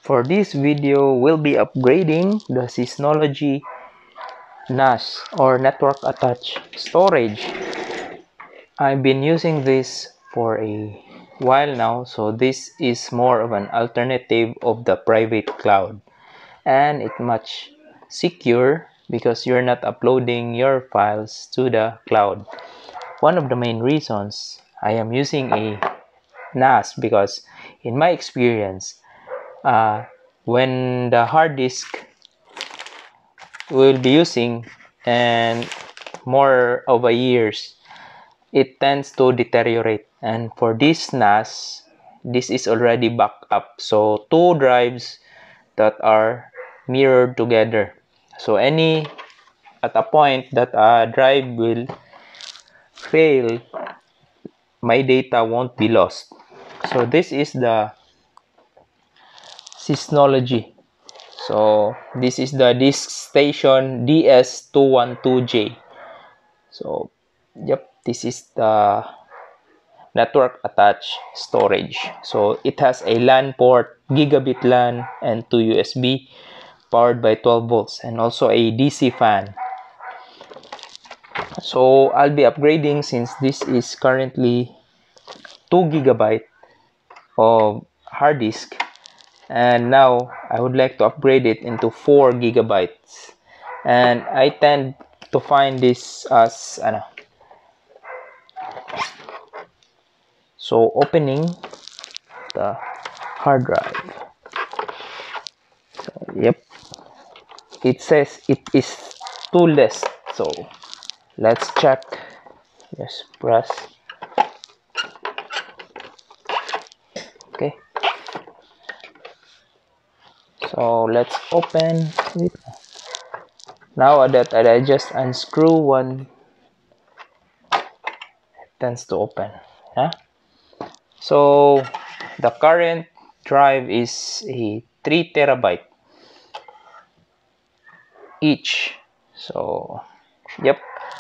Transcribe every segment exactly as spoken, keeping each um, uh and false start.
For this video, we'll be upgrading the Synology N A S or Network Attached Storage. I've been using this for a while now, so this is more of an alternative of the private cloud, and it's much secure because you're not uploading your files to the cloud. One of the main reasons I am using a N A S because in my experience, uh, when the hard disk we'll be using and more of a years, it tends to deteriorate. And for this N A S, this is already backed up, so two drives that are mirrored together, so any at a point that a drive will fail, my data won't be lost. So this is the Synology. So this is the disk station D S two twelve J. So yep, this is the network attached storage. So it has a LAN port, gigabit LAN, and two U S B powered by twelve volts, and also a D C fan. So I'll be upgrading since this is currently two gigabyte of hard disk, and now I would like to upgrade it into four gigabytes. And I tend to find this as ano, so opening the hard drive, so yep, it says it is too less, so let's check. Just press. Okay, so let's open it. Now that I just unscrew one, it tends to open. Yeah. So the current drive is a three terabyte each. So yep.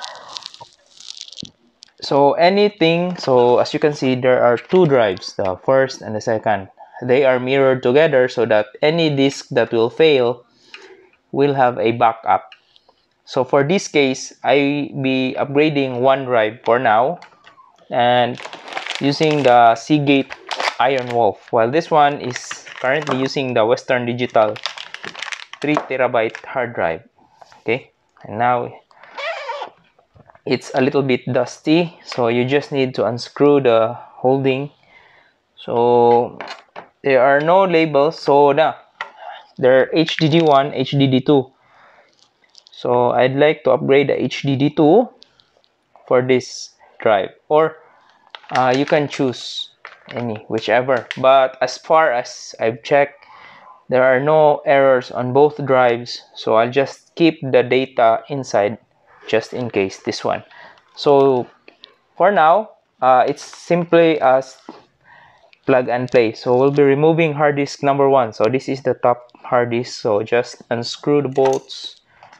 So anything, so as you can see, there are two drives, the first and the second. They are mirrored together so that any disk that will fail will have a backup. So for this case, I be upgrading one drive for now and using the Seagate Iron Wolf, while this one is currently using the Western Digital three terabyte hard drive. Okay, and now it's a little bit dusty, so you just need to unscrew the holding. So there are no labels, so now they're H D D one, H D D two. So I'd like to upgrade the H D D two for this drive, or uh, you can choose any, whichever. But as far as I've checked, there are no errors on both drives, so I'll just keep the data inside just in case this one. So for now, uh, it's simply as plug and play. So we'll be removing hard disk number one. So this is the top hard disk, so just unscrew the bolts.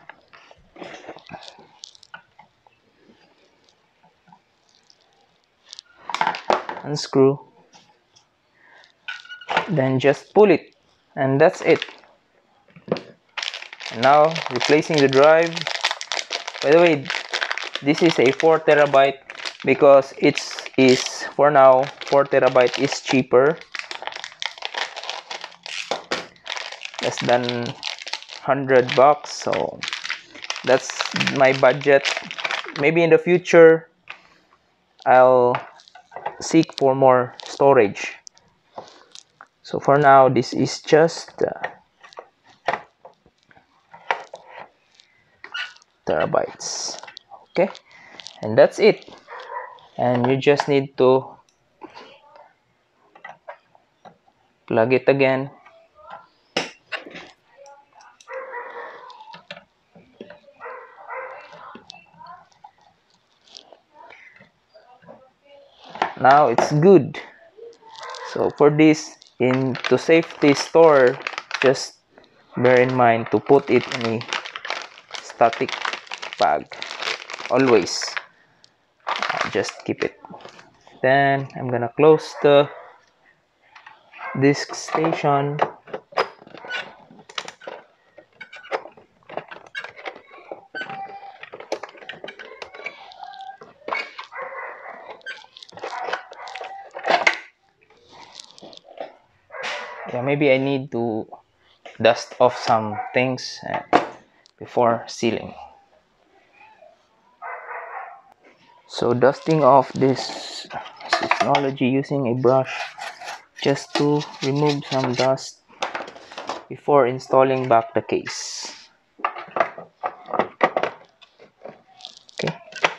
Unscrew, then just pull it, and that's it. And now replacing the drive. By the way, this is a four terabyte because it's is for now four terabyte is cheaper, less than one hundred bucks, so that's my budget. Maybe in the future I'll seek for more storage. So for now, this is just uh, terabytes. Okay, and that's it. And you just need to plug it again. Now it's good. So for this, in to safety store, just bear in mind to put it in a static bag always. Uh, just keep it. Then I'm gonna close the disk station. Yeah, maybe I need to dust off some things before sealing. So dusting off this Synology using a brush just to remove some dust before installing back the case. Okay.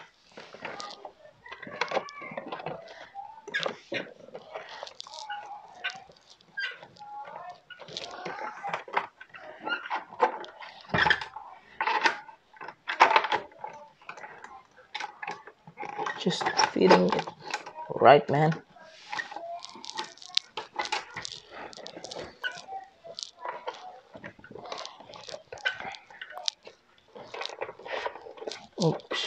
Just feeding it. Right, man. Oops.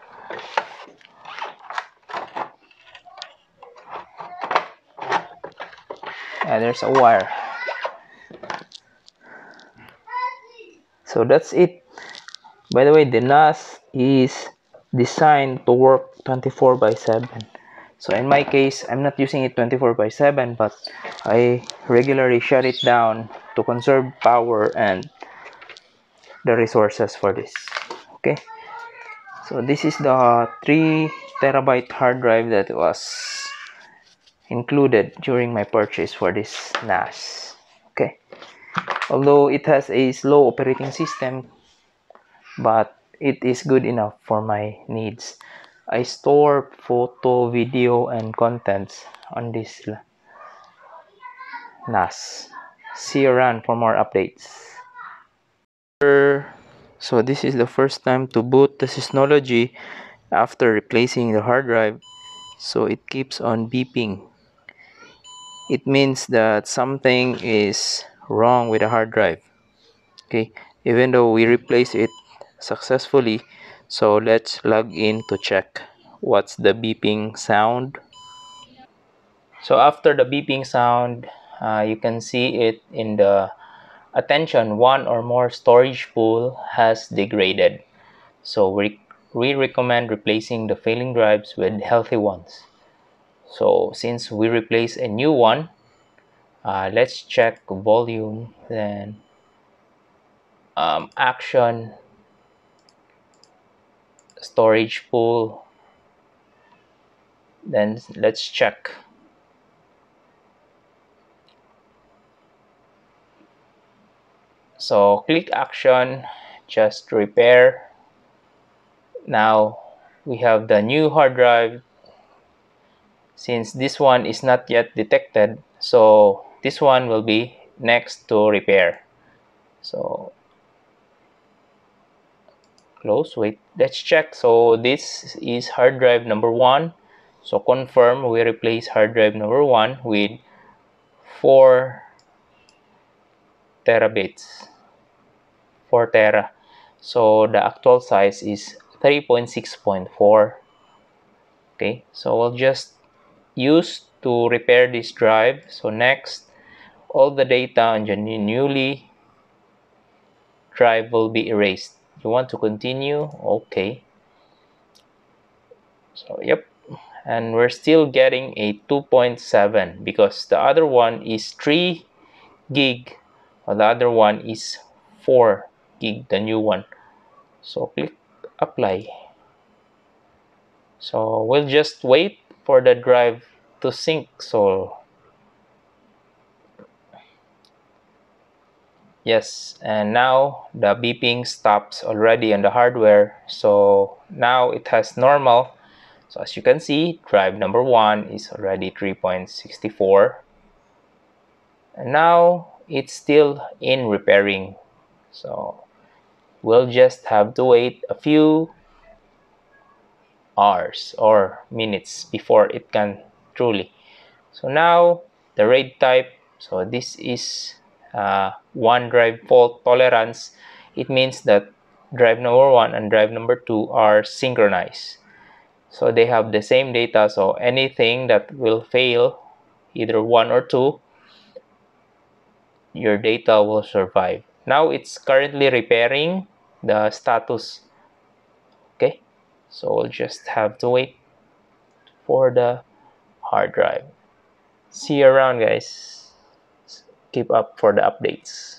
Yeah, there's a wire. So that's it. By the way, the N A S is designed to work twenty-four by seven. So in my case, I'm not using it twenty-four by seven, but I regularly shut it down to conserve power and the resources for this. Okay. So this is the three terabyte hard drive that was included during my purchase for this N A S. Okay. Although it has a slow operating system, but it is good enough for my needs. I store photo, video, and contents on this N A S. See you around for more updates. So this is the first time to boot the Synology after replacing the hard drive. So it keeps on beeping. It means that something is wrong with the hard drive. Okay, even though we replace it successfully, so let's log in to check what's the beeping sound. So after the beeping sound, uh, you can see it in the attention. One or more storage pool has degraded, so we, we recommend replacing the failing drives with healthy ones. So since we replace a new one, uh, let's check volume, then um, action, storage pool, then let's check. So click action, just repair. Now we have the new hard drive. Since this one is not yet detected, so this one will be next to repair. So close, wait, let's check. So this is hard drive number one. So confirm we replace hard drive number one with four terabits, four tera. So the actual size is three point six point four. Okay, so we'll just use to repair this drive. So next, all the data on the newly drive will be erased. You want to continue? Okay. So yep, and we're still getting a two point seven because the other one is three gig, while the other one is four gig, the new one. So click apply. So we'll just wait for the drive to sync. So yes, and now the beeping stops already on the hardware. So now it has normal. So as you can see, drive number one is already three point six four. And now it's still in repairing. So we'll just have to wait a few hours or minutes before it can truly. So now the RAID type, so this is uh, one drive fault tolerance. It means that drive number one and drive number two are synchronized. So they have the same data, so anything that will fail, either one or two, your data will survive. Now it's currently repairing the status. Okay, so we'll just have to wait for the hard drive. See you around, guys. keep up for the updates.